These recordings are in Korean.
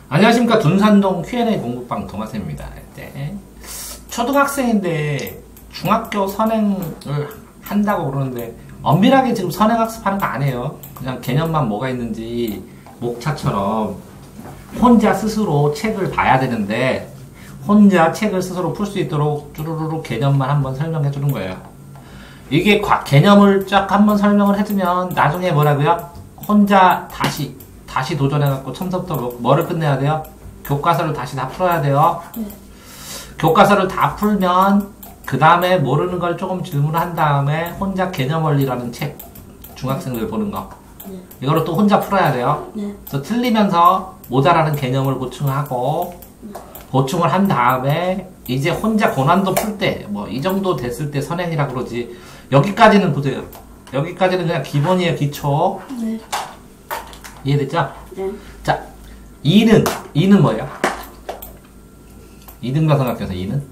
안녕하십니까. 둔산동 Q&A 공부방 동아쌤입니다. 네. 초등학생인데 중학교 선행을 한다고 그러는데 엄밀하게 지금 선행학습하는 거 아니에요. 그냥 개념만 뭐가 있는지 목차처럼 혼자 스스로 책을 봐야 되는데 혼자 책을 스스로 풀 수 있도록 쭈루루루 개념만 한번 설명해 주는 거예요. 이게 개념을 쫙 한번 설명을 해주면 나중에 뭐라고요? 혼자 다시 도전해갖고 처음부터 뭐를 끝내야 돼요? 교과서를 다시 다 풀어야 돼요. 교과서를 다 풀면 그 다음에 모르는 걸 조금 질문한 다음에 혼자 개념 원리라는 책, 중학생들 보는 거 이거를 또 혼자 풀어야 돼요. 그래서 틀리면서 모자라는 개념을 보충하고 보충을 한 다음에 이제 혼자 고난도 풀 때 뭐 이 정도 됐을 때 선행이라 그러지. 여기까지는 보세요. 여기까지는 그냥 기본이에요. 기초. 네. 이해됐죠? 네. 자, 2는 뭐예요? 2등변 삼각형에서 2는?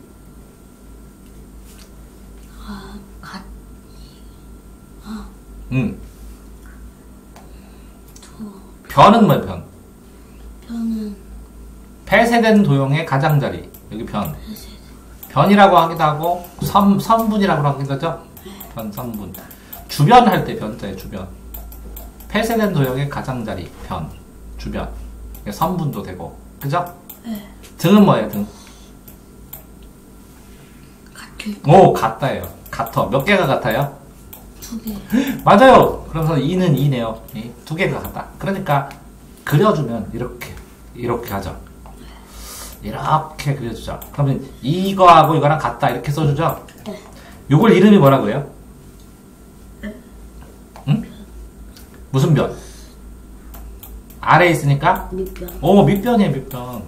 변은 뭐예요? 변? 변은 폐쇄된 도형의 가장자리. 여기 변. 변이라고 하기도 하고 선분이라고 하기도 하죠? 변, 선분. 주변 할 때 변자예요. 주변. 폐쇄된 도형의 가장자리. 변. 주변. 선분도 되고. 그죠? 네. 등은 뭐예요? 등? 오, 같다예요. 같아. 몇 개가 같아요? 2개. 맞아요. 그래서 2는 2네요. 2개가 같다. 그러니까 그려주면 이렇게 하죠. 이렇게 그려주죠. 그러면 이거하고 이거랑 같다 이렇게 써주죠. 네. 요걸 이름이 뭐라고 해요? 응? 무슨 변? 아래에 있으니까? 밑변. 오, 밑변이에요. 밑변.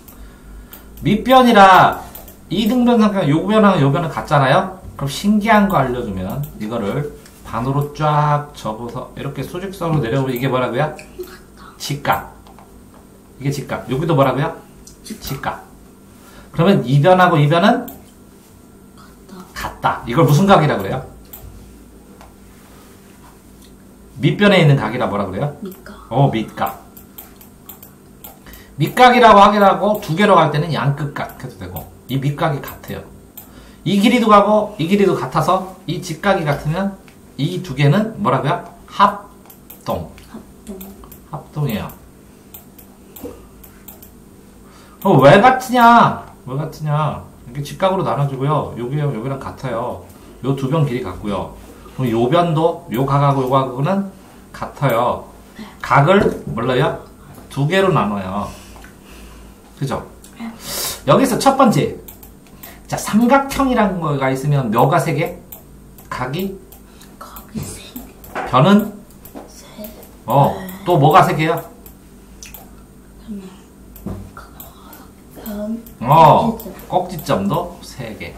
밑변이라 2등변 삼각형 요 변하고 요 변은 같잖아요. 그럼 신기한 거 알려주면 이거를 반으로 쫙 접어서 이렇게 수직선으로 내려오면 이게 뭐라고요? 직각. 이게 직각. 여기도 뭐라고요? 직각. 그러면 이 변하고 이 변은 같다. 이걸 무슨 각이라고 그래요? 밑변에 있는 각이라 뭐라 그래요? 밑각. 밑각. 밑각이라고 하기도 하고 두 개로 갈 때는 양끝각 해도 되고 이 밑각이 같아요. 이 길이도 가고 이 길이도 같아서 이 직각이 같으면 이 두 개는 뭐라고요? 합동이에요. 왜 같으냐? 왜 같으냐? 이렇게 직각으로 나눠주고요. 여기랑 여기랑 같아요. 요 두 변 길이 같고요. 그럼 요 변도 요 각하고 요 각하고는 같아요. 각을 몰라요? 두 개로 나눠요. 그죠? 여기서 첫 번째. 자, 삼각형이라는 거가 있으면 묘가 3개? 각이? 3개. 변은? 또 뭐가 3개요? 변. 꼭지점도 3개.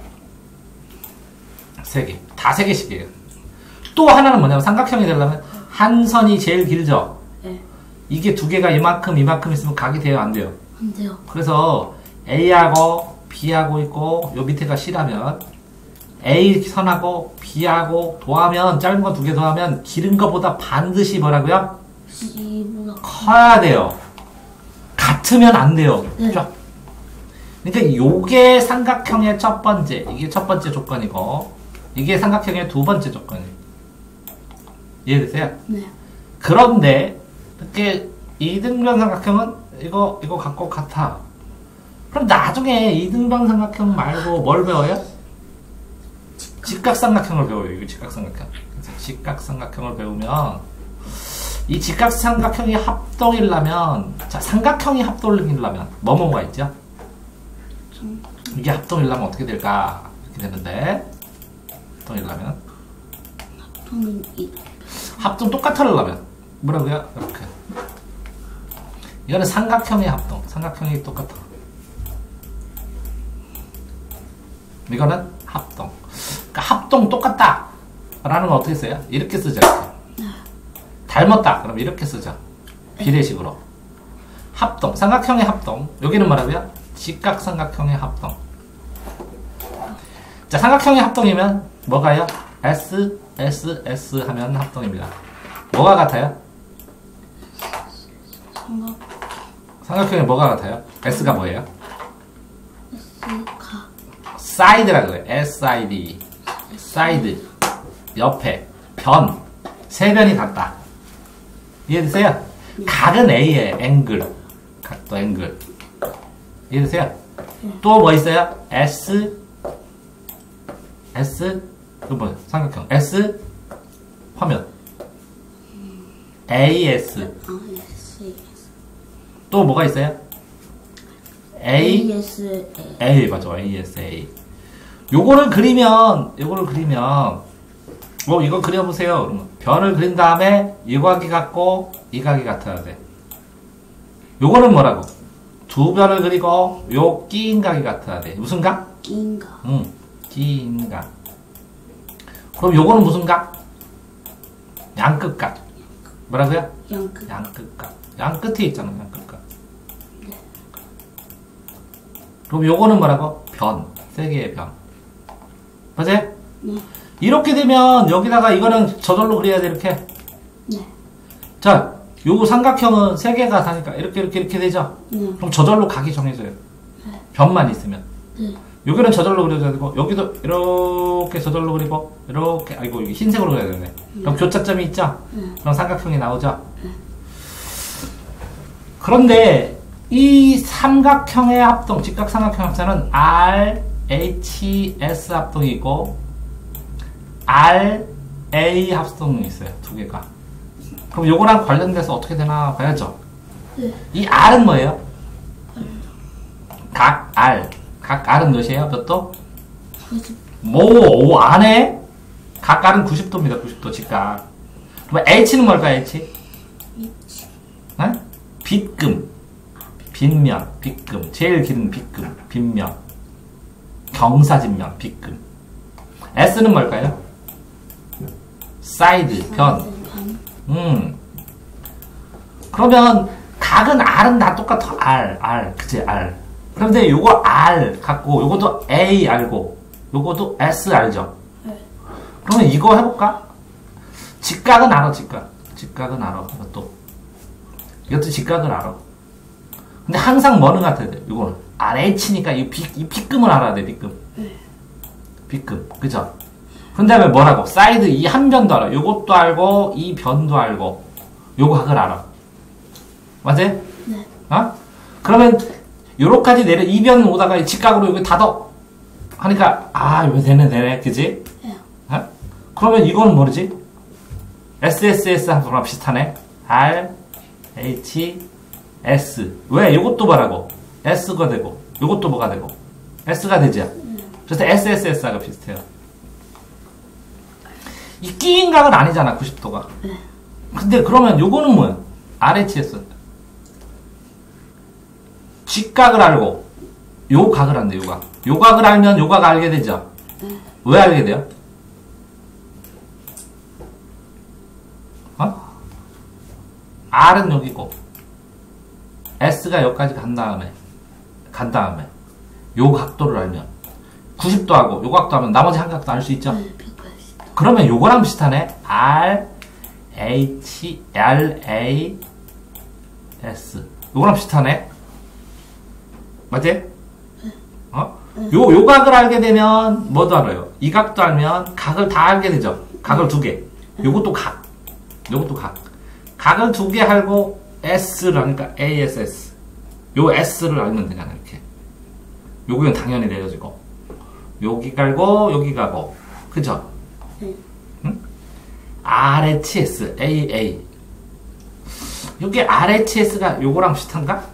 3개. 다 3개씩이에요. 또 하나는 뭐냐면 삼각형이 되려면 한 선이 제일 길죠? 네. 이게 두 개가 이만큼 있으면 각이 돼요? 안 돼요? 안 돼요. 그래서 A하고 B하고 있고 요 밑에가 C라면 A 선하고 B하고 더하면 짧은 거 2개 더하면 길은 거보다 반드시 뭐라고요? C보다 커야 돼요. 같으면 안 돼요. 네. 그러니까 요게 삼각형의 첫 번째, 이게 첫 번째 조건이고 이게 삼각형의 두 번째 조건이에요. 이해되세요? 네. 그런데 이렇게 2등변 삼각형은 이거 갖고 같아. 그럼 나중에 2등변 삼각형 말고 뭘 배워요? 직각삼각형을 배워요. 이거 직각삼각형. 그래서 직각삼각형을 배우면 이 직각삼각형이 합동이려면 자, 삼각형이 합동이려면 뭐가 있죠? 이게 합동이려면 어떻게 될까? 이렇게 되는데 합동이려면 합동 똑같으려면 뭐라고요? 이렇게 이거는 삼각형의 합동. 삼각형이 똑같아. 이거는 합동. 그러니까 합동 똑같다 라는 건 어떻게 써요? 이렇게 쓰죠. 닮았다 그럼 이렇게 쓰죠. 비례식으로. 합동. 삼각형의 합동. 여기는 뭐라고요? 직각삼각형의 합동. 자, 삼각형의 합동이면 뭐가요? S, S, S 하면 합동입니다. 뭐가 같아요? 삼각형에 뭐가 같아요? S가 뭐예요? S가 사이드라 그래요. SID. 사이드. 옆에. 변. 세 변이 같다. 이해되세요? 각은 A의 앵글. 각도 앵글. 이해되세요? 또 뭐 있어요? S. 또 뭐야? 삼각형. S. 화면. AS. S 또 뭐가 있어요? A. ASA A 맞아. ASA. 요거를 그리면 이거 그려보세요. 그러면 변을 그린 다음에 이 각이 같고 이 각이 같아야 돼. 요거는 뭐라고? 두 변을 그리고 요 끼인 각이 같아야 돼. 무슨 각? 끼인가 응, 끼인 각. 그럼 요거는 무슨 각? 양끝 각. 뭐라고요? 양끝 양끝 각. 양끝에 있잖아, 양끝 각. 그럼 요거는 뭐라고? 변. 세 개의 변. 맞아요? 네. 이렇게 되면 여기다가 이거는 저절로 그려야 돼, 이렇게. 네. 자, 요거 삼각형은 세 개가 다니까 이렇게 되죠? 네. 그럼 저절로 각이 정해져요. 변만 있으면. 네. 여기는 저절로 그려줘야 되고, 여기도 이렇게 저절로 그리고, 이렇게, 아이고, 여기 흰색으로 그려야 되네. 그럼 교차점이 있죠? 그럼 삼각형이 나오죠? 그런데, 이 삼각형의 합동, 직각삼각형 합자는 R, H, S 합동이 있고, R, A 합동이 있어요. 두 개가. 그럼 요거랑 관련돼서 어떻게 되나 봐야죠? 네. 이 R은 뭐예요? 각 R. 각 R은 몇이에요? 몇 도? 90 오, 안에? 각 R은 90도입니다. 90도 직각. 그럼 H는 뭘까요? H? H 네? 빗금. 빗면, 빗금. 제일 긴 빗금, 빗면. 경사진면, 빗금. S는 뭘까요? 사이드, 변. 그러면 각은 R은 다 똑같아. R. 그치, R. 그런데 요거 R 갖고, 요것도 A 알고, 요것도 S 알죠? 네. 그러면 이거 해볼까? 직각은 알아, 직각. 직각은 알아, 이것도 직각을 알아. 근데 항상 뭐는 같아야 돼, 요거는. RH니까 이 B금을 알아야 돼, B금. B금. 그죠? 그 다음에 뭐라고? 사이드 이 한 변도 알아. 요것도 알고, 이 변도 알고, 요거 각을 알아. 맞아요? 네. 어? 그러면, 요렇게까지 내려, 이 변 오다가 직각으로 여기 닫어. 하니까, 이거 되네. 그지? 네. 어? 그러면 이거는 모르지? SSS 하고랑 비슷하네. R, H, S. 왜? 요것도 뭐라고? S가 되고, 요것도 뭐가 되고, S가 되죠? 그래서 SSS가 비슷해요. 이 끼인 각은 아니잖아, 90도가. 근데 그러면 요거는 뭐야? RHS. 직각을 알고, 요 각을 안돼, 요 각. 요 각을 알면 요 각 알게 되죠? 왜 알게 돼요? R은 여기고, S가 여기까지 간 다음에, 요 각도를 알면, 90도 하고, 요 각도 하면 나머지 한 각도 알 수 있죠? 180도 그러면 요거랑 비슷하네. R, H, L, A, S. 요거랑 비슷하네. 맞지? 요 각을 알게 되면, 뭐도 알아요? 이 각도 알면, 각을 다 알게 되죠? 각을 두 개. 요것도 각. 각을 두 개 알고, S를 하니까 ASS. 요 S를 알면 되잖아, 이렇게. 요거는 당연히 내려지고. 여기 갈고, 여기 가고. 그죠? 응? RHS, AA. 여기 RHS가 요거랑 비슷한가?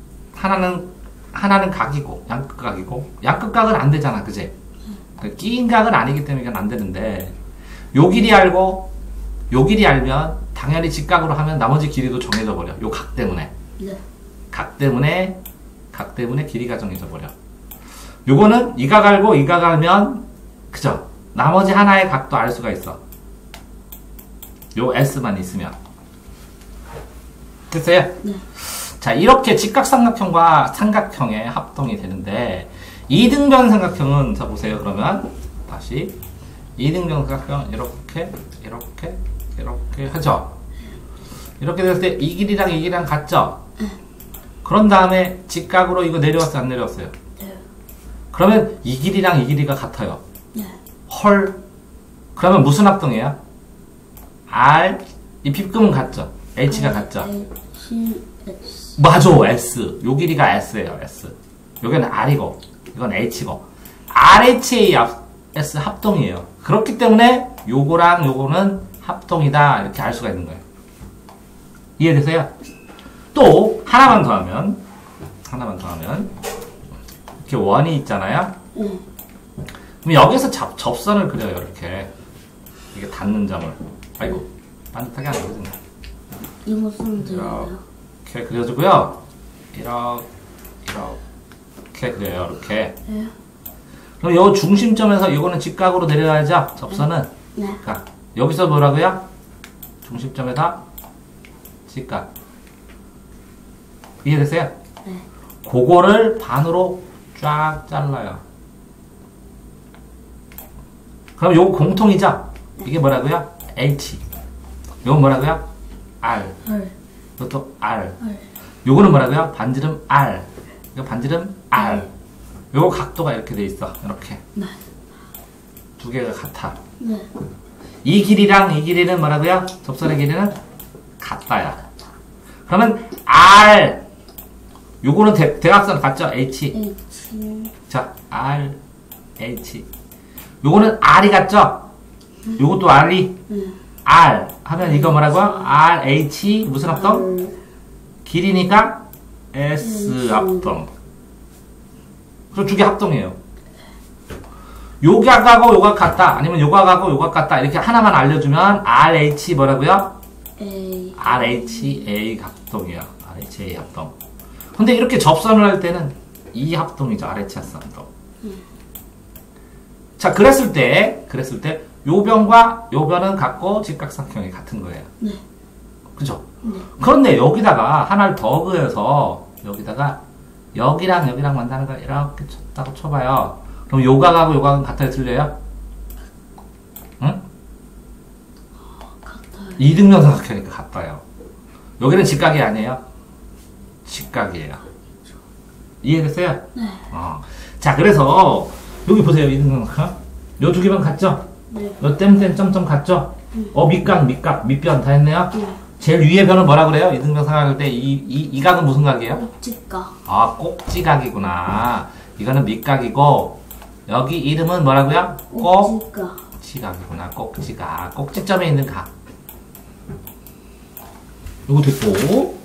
하나는 각이고, 양끝각이고. 양끝각은 안 되잖아, 그지? 끼인 각은 아니기 때문에 이건 안 되는데, 요 길이 알고, 요 길이 알면, 당연히 직각으로 하면 나머지 길이도 정해져 버려. 요 각 때문에. 네. 각 때문에 길이가 정해져 버려. 요거는 이 각 알고, 이 각 알면, 그죠? 나머지 하나의 각도 알 수가 있어. 요 S만 있으면. 됐어요? 네. 자, 이렇게 직각삼각형과 삼각형의 합동이 되는데, 이등변 삼각형은, 자, 보세요. 그러면, 다시. 이등변 삼각형, 이렇게 하죠? 이렇게 됐을 때, 이 길이랑 이 길이랑 같죠? 그런 다음에 직각으로 이거 내려왔어요? 안 내려왔어요? 네. 그러면 이 길이랑 이 길이가 같아요. 네. 헐. 그러면 무슨 합동이에요? R. 이 빗금은 같죠? H가 같죠? H, S. 맞아, S. 요 길이가 S예요, S. 여기는 R이고, 이건 H고. RHA S 합동이에요. 그렇기 때문에 요거랑 요거는 합동이다. 이렇게 알 수가 있는 거예요. 이해되세요? 또, 하나만 더 하면, 이렇게 원이 있잖아요? 네. 그럼 여기서 접선을 그려요, 이렇게. 이게 닿는 점을. 아이고, 반듯하게 안 그려진다. 이거 쓰면 되나요? 이렇게 그려주고요. 이렇게 그려요, 이렇게. 네. 그럼 요 중심점에서 이거는 직각으로 내려가야죠, 접선은. 네. 그러니까 여기서 뭐라고요? 중심점에다 직각. 이해되세요? 네. 그거를 반으로 쫙 잘라요. 그럼 요거 공통이죠? 이게 뭐라고요? H. 요건 뭐라고요? R. 헐. 이것도 R. 헐. 요거는 뭐라고요? 반지름 R. 이거 반지름 R. 요거 각도가 이렇게 돼 있어. 이렇게. 네. 두 개가 같아. 네. 이 길이랑 이 길이는 뭐라고요? 접선의 길이는 같다야. 그러면 R. 요거는 대각선 같죠? H. H. 자, R, H. 요거는 R이 같죠? 요것도 R이 네. R 하면 이거 뭐라고요? R, H 무슨 합동? 길이니까 S 합동. 그래서 두 개 합동이에요. 요각하고 요각 같다. 아니면 요각하고 요각 같다. 이렇게 하나만 알려주면 RH 뭐라고요? A. RHA 합동이야. RHA 합동. 근데 이렇게 접선을 할 때는 이 합동이죠. RHS 합동. 자, 그랬을 때 요 변과 요 변은 같고 직각삼각형이 같은 거예요. 네. 그죠? 네. 그런데 여기다가 하나를 더 그어서 여기다가 여기랑 여기랑 만나는 걸 이렇게 쳤다고 쳐봐요. 그럼 요각하고 요각은 같아요? 틀려요? 응? 같아요. 이등변 삼각형이니까 같아요. 여기는 직각이 아니에요? 직각이에요. 이해됐어요? 네. 자, 그래서 여기 보세요. 이등변 삼각형. 요 두 개만 같죠? 네. 요 땜땜 점점 같죠? 밑각, 밑변 다 했네요? 네. 제일 위에 변은 뭐라 그래요? 이등변 삼각할 때 이 각은 무슨 각이에요? 꼭지각. 아, 꼭지각이구나. 이거는 밑각이고 여기 이름은 뭐라고요? 꼭지각. 꼭지각이구나. 꼭지각. 꼭지점에 있는 각. 요거 됐고.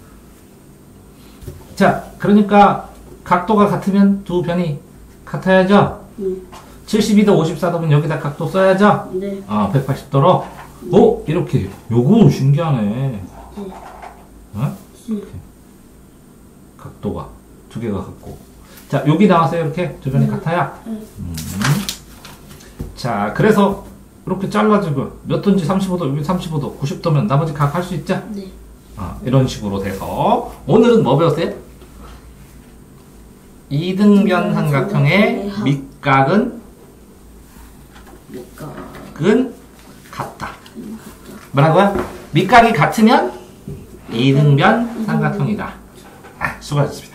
자, 그러니까 각도가 같으면 두 변이 같아야죠? 72도, 54도면 여기다 각도 써야죠? 네. 180도로. 오, 이렇게. 요거 신기하네. 네. 어? 네. 각도가 두 개가 같고. 자, 여기 나왔어요. 이렇게 두 변이 같아야. 자, 그래서 이렇게 잘라주고 몇 도인지 35도, 여기 35도, 90도면 나머지 각 할 수 있죠? 네. 이런 식으로 돼서 오늘은 뭐 배웠어요? 이등변 삼각형의 밑각은 같다. 뭐라고요? 밑각이 같으면 이등변 삼각형이다. 수고하셨습니다.